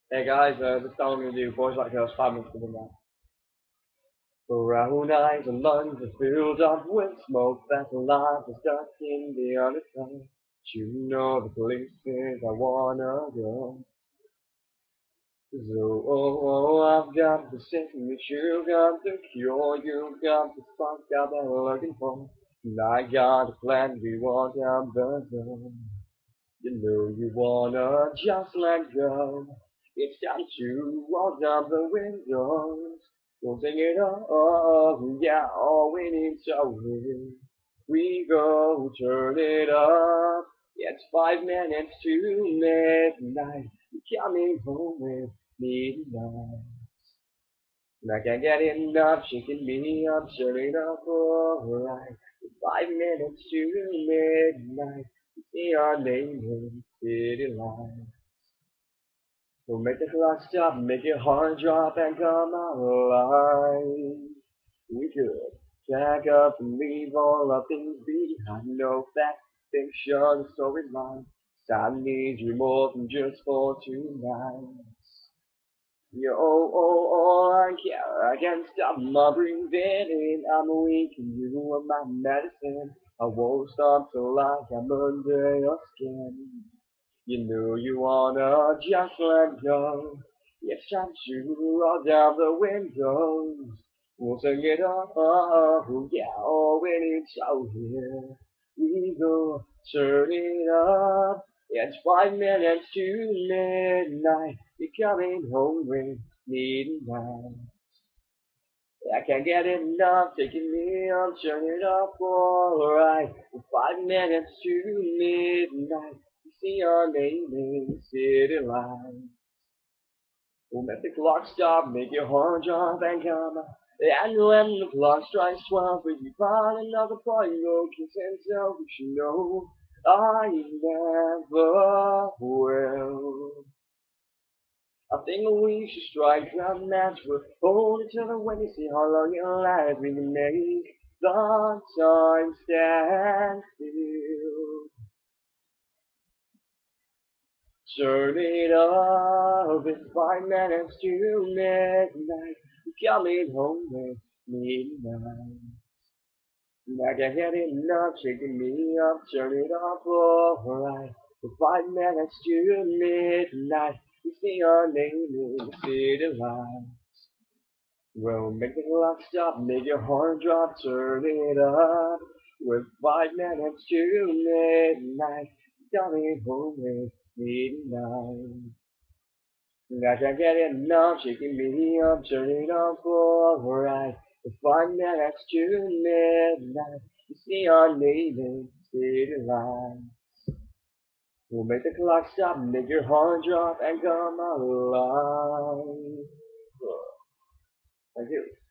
Hey guys, this time I'm gonna do Boys Like Girls 5 minutes of the night. Brown eyes and lungs are filled up with smoke that life is stuck in the underside. You know the places I wanna go. So, I've got the sickness, you got the cure, you got the spark that I'm looking for. And I got a plan, we walk out the door. You know you wanna just let go. It's time to walk down the windows. We'll sing it all, yeah, all we need to hear. We go, turn it up. It's 5 minutes to midnight. You're coming home with me tonight. And I can't get enough, shaking me up, turn it up alright. 5 minutes to midnight. See our name in city line. We'll make the clock stop, make your heart drop and come alive. We could pack up and leave all our things behind. No fact, fiction, storyline. I need you more than just for tonight. Yo, I can't stop my breathing in. I'm weak and you are my medicine. I won't stop till I am under your skin. You know you wanna just let go. It's time to roll down the windows. We'll sing it all, oh yeah, all we need so here. We go, turn it up. It's 5 minutes to midnight. You're coming home with me tonight. I can't get enough, taking me on, turn it up, alright. 5 minutes to midnight, you see your name in the city line. We'll make the clock stop, make your heart jump and come out. And when the clock strikes 12, we can find another point, no kiss and tell, we should know I never will. I think we should strike a match. We'll hold each other when you see how long it lasts. We can make the time stand still. Turn it up, it's 5 minutes to midnight. You're coming home with me tonight. And I can't get enough, shaking me up, turn it up, alright. For 5 minutes to midnight, you see your name in the city line. Well, make the clock stop, make your heart drop, turn it up. With 5 minutes to midnight, coming home with me tonight. And I can't get enough, shaking me up, turn it up, alright. With 5 minutes to midnight, you see our name in the city line. We'll make the clock stop, make your heart drop, and come alive. Thank you.